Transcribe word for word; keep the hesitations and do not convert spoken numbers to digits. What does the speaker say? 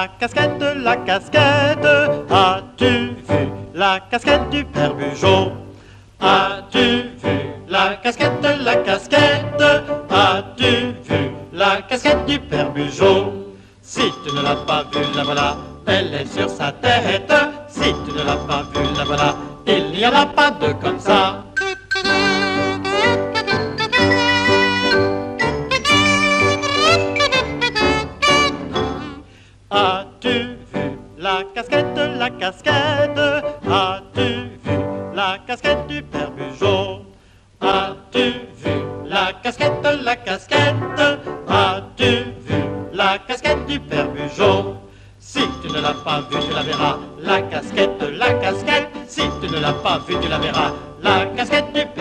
La casquette, la casquette, as-tu vu la casquette du père Bugeaud? As-tu vu la casquette, la casquette, as-tu vu la casquette du père Bugeaud? Si tu ne l'as pas vue, la voilà, elle est sur sa tête. Si tu ne l'as pas vue, la voilà, il n'y en a pas deux comme ça. As-tu vu la casquette, la casquette? As-tu vu la casquette du père Bugeaud? As-tu vu la casquette, la casquette? As-tu vu la casquette du père Bugeaud? Si tu ne l'as pas vue, tu la verras. La casquette, la casquette. Si tu ne l'as pas vue, tu la verras. La casquette du